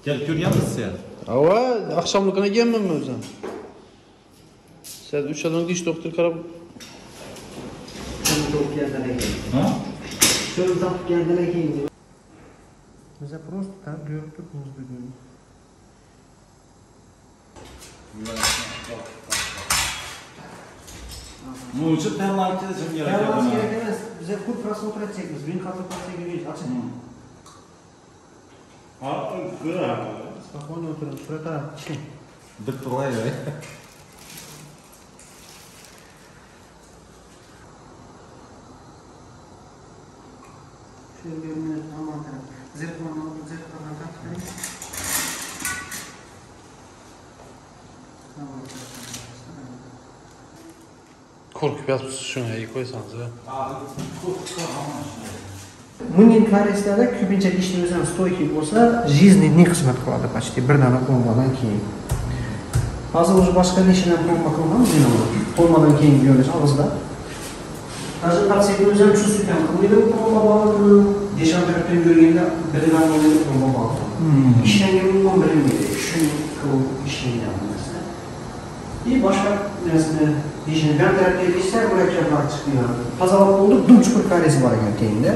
Gel ko'rganmiz sen. Ava, akşamlıkına gelmem mi o'zim? Sen 3 adam diş doktor qarab. Ha? Şöyle tapıp geldiler ki. Bize просто так gördük bugün. Bu için termal kesim gerek. Termas gerek emas. Bize kur prasмотр edecekmiz. Gün katı patlayabiliriz. Açın. Ha, kıra. Spokojno oturun. Şurada çıkın. Bitti olay ya. Şöyle bir minut aman taraf. Zırhlarına takmayın. Korkup yatmışsın şuna iyi koysanız ya. Mungin kareslarda ko'pincha ishni o'zim stoyki bo'lsa, жизненный xizmat qiladi почти bir dona plombadan keyin. Hozir o'zi boshqa nishidan plomba qilganmiz endi. Plombadan keyin ko'rish og'izda. Hozir patsiyentni o'zim shu sukan qilmaydi, plomba bog'ini deshantarapdan ko'rganda bilgan bo'ladi plomba bog'i. Ishlangan umuman bilinmaydi. Shu qilib ishlaydi bu narsa. Boshqa narsani ishni ventarapga esa murakkablar chiqıyor. Tozalab bo'ldi, dumchuqur karesi bor ekan keyinda.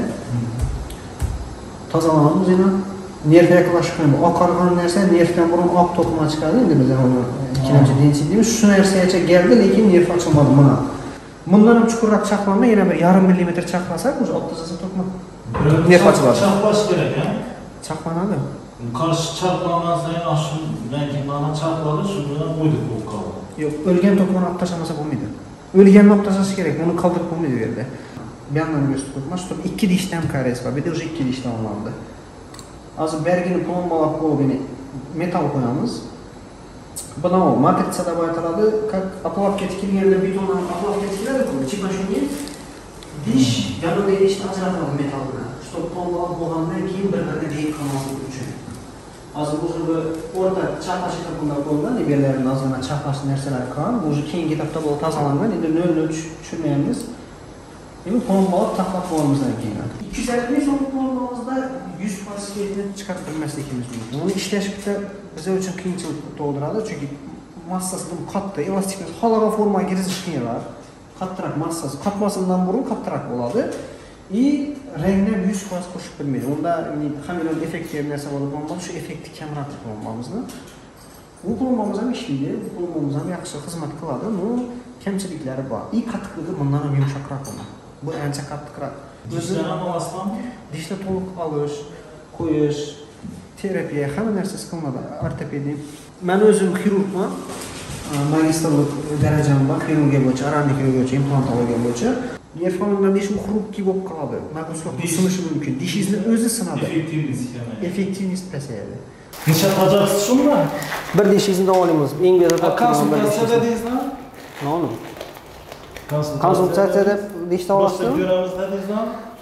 Tozalamamiz yana nerv yaqinlashib qo'yamiz. Oqargan narsa nervdan burun oq to'qima chiqadi. Endi biz uni ikkinchi densi deymiz. Shu narsaga keldi, lekin nerv ochilmadi mana. Bundan ham chuqurroq chaqlanma, yana bir 0,5 millimetr chaqlasak, o'sha olib tasasa to'qima. Nerv ochiladi. Chaqlash kerak, ha? Chaqlanadi. Qarshi chaqlangan sayin ashundan keyin mana chaqladi, shu bilan o'ydib bo'lib qoldi. Yo'q, o'lgan to'qimani olib tashlamasa bo'lmaydi. O'lganni olib tashlash kerak, uni qoldirib bo'lmaydi bu yerda. Bir yandan gösterip tutma, şu 2 dişten kares var, bir de уже 2 dişten olandı. Az bergini plombalap koyup metal koyamız. Buna o matritsada baytaladı, как оплавкетки yerine betona оплавкетkiler de koyuyor. Çıkma şunu diş yanında dişten ajratıldı metalına. Чтобы plombalap boğandan keyin bir-birine deyip kalması için. Az bu orta çaklaşı tapında koyulan, liberlerin azına çaklaşı nerseler kalan, bu keyingi etapta bu tazalangan, endi 0,0 düşürmeyemiz. Emin plombalık taklap olmamızdan keyin. 250 so'm plombamızda 100% keyfini çıkartılmasligimiz mümkün. Onu işleşikte bize için kıyınçılık doğdurады, çünkü massası katı, elastik halaga forma giriziş kıyılar. Kattırak massası, katmasından burun kattırak oladı. Rengine 100% koşup bilmeydi. Onda kameralı efekt diye bir nerse var plombamız, şu efekti kemirati plombamızda. Bu plombamız hem işliydi, bu plombamız hem yaxşı hizmet kıladı. Bunun kemçilikleri var. Katıklığı bundan hem yumuşakrak ona. Bu ancha qattiqroq. Dishlarni olasizmi? Dishni to'liq olish, qo'yish, terapiya hamma narsasi qilinadi. Ortopediya. Men o'zim xirurgman. Magistrlik darajam bor, xirurgiya bo'yicha, oralniy xirurgiya bo'yicha, implantologiya bo'yicha. Nerfondan dish xirurgiya bo'lib qoladi. Makroskop sinishi mumkin. Dishingizni o'zi sinadi. Effektivность pasayadi. Necha qo'yasiz shunda? Bir dishingizni davolamiz. Eng bezovta konsultatsiyada deysizmi? Nima? Konsultatsiyada dishni olasiz. Ko'ramiz dedingizmi?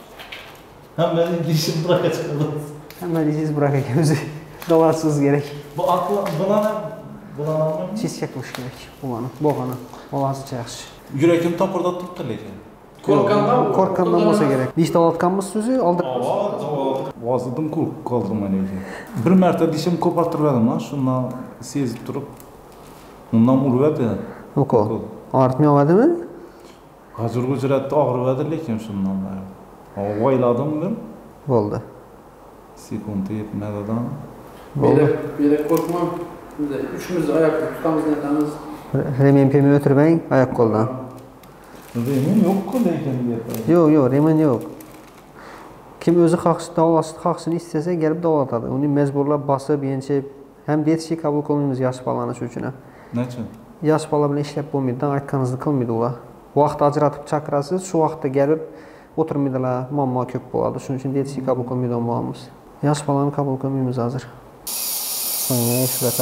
Hamma dishim bırak'a chiqadi. Hamma dishingiz bırak ekan o'zi. Davolatsiz kerak. Bu aql bularni Cheska qilish kerak. Bog'ani. Olasiz yaxshi. Yurakim topirda turibdi lekin. Qo'rqqandan bo'lsa kerak. Dish davolatganmisiz o'zi? Oldin. Vozdim qo'rqib qoldim mana ekan. Bir marta dishim ko'partirgandim, shundan sezib turib. Undan uradi. Ukol. Og'ritmayaptimi? Hozirgacha og'riyadi lekin shundan bari. O'yladim men. Bo'ldi. Sekunda yetmadidan. Bele korkmam. Biz üçümüz ayakta tutamiz netamiz. Remen pemi o'tirmang, oyoq qo'ldan. Remen yo'q-ku lekin deb. Yo'q, remen yo'q. Kim o'zi xohishini istasa kelib davolatadi. Uni majburlab bosib, yenchib, ham detishga qabul qilmaymiz yosh bolani shu uchun. Nechun? Yosh bola bilan ishlab bo'lmaydi, aytganingizni qilmaydi ular. Vaqt ajratib chaqirasiz, shu vaqtda kelib o'tirmaydilar, muammo ko'p bo'ladi. Shuning uchun detishga qabul qilmaydi bo'lamiz. Yosh bolani qabul qilmaymiz hozir. So'ngra shurata.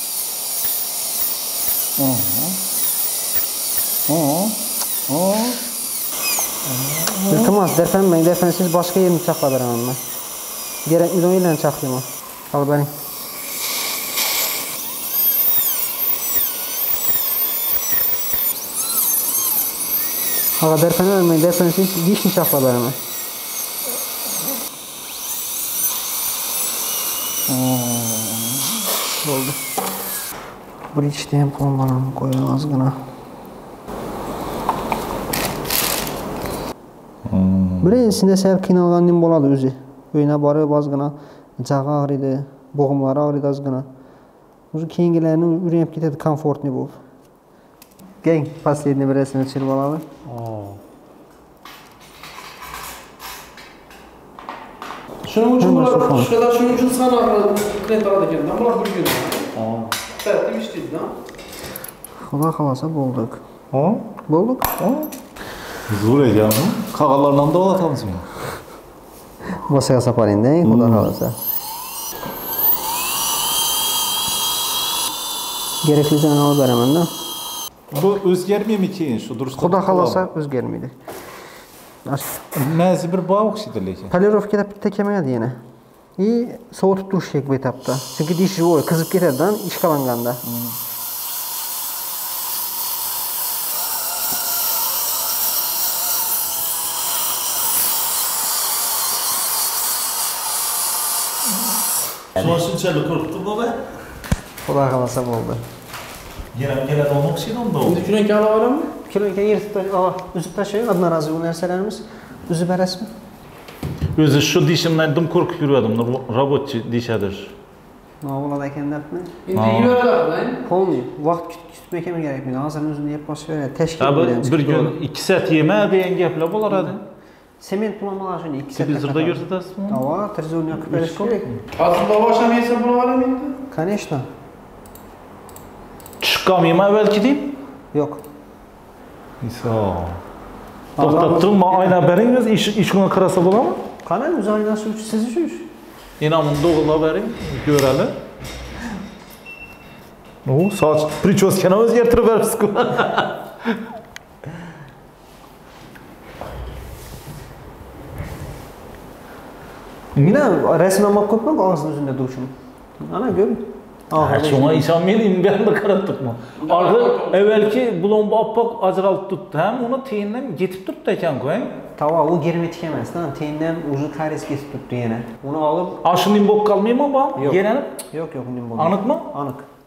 İltimos, derfansiz boshqa yerni chaqlab beraman men. Kerakmi o'yinlarni chaqlayman. Olib boring. Ağa derfansiz dishni chaqlab beraman. oldu. Bir içtiğim plombalarını koyalım azgına. Birincisinde səhər qıynalğan nim boladı özü. Öyünə barıb azgına, cağı ağrıydı, boğumları ağrıydı azgına. Uzun keyingilərini ürəyib getədi, komfortlu bu. Gəl, последний bir rəsmini çirib alalım. Şunun için bunlar şurada şunun için sana kredi alırken bunlar bir gün. Evet, demiştiydi lan. Xuda xalasa bulduk. Ha? Bulduk. Zor ediyor mu? Kağalarla da olatamız mı? Masaya saparın değil, xuda xalasa. Gerekli canalı verəmən də. Bu özgermiyor mu ki? Şu duruşda. Xuda xalasa özgərmiydi. Məzi bir bağ oxşidir lekin. Polirovkada bir təkəməyədi yenə. Soğutup duruş bu etapda. Çünkü diş живой, kızıp giderden iş kalanganda. Şunçalı korktu bu be. Xuda xalasa oldu. Gelen onu oxşidir onda oldu. Şimdi şuna kâla var mı? Kiloyken üzüp taşıyor, adına razı bu nerselerimiz. Üzüp resmi. Özü şu dişimden dım korkup yürüyordum. Robotçu dişedir. Oğula da kendi yapma. Şimdi yürüyorlar lan. Olmuyor. Vaxt kütməkə mi gərək miydi? Hazırın özünü yap başı verir. Təşkil Abi edən bir gün 2 saat yeme diyen gepler bolar hadi. Sement bulamalar şimdi 2 saat. Televizorda görsətəsiz mi? Ava, televizyon yakıp erişik gerek mi? Aslında o akşam yesen buna var mıydı? Конечно. Çıkamayayım evvelki deyim. Yok. İsa. Toxtattırma ayna beriniz iş günü kırasa bolar mı? Kanal üzerinde siz üç. İnamın doğula verin, görəli. O, saç priçoskeni özgertirib veririz. Yine resmen bakıp mı ağzının üzerinde duruşum. Ana gör. Şuna işanmayayım ben de karattık mı? Arka evvelki bulomba appak acıralıp tuttu. Hem onu teyinden getip tuttu eken koyayım. Tava o gerime tikemez. Tamam teyinden ucu kares kesip tuttu yine. Onu alıp Aşın imbok kalmayayım ama Yok. gelenip yok nimbo. anık mı? Anık.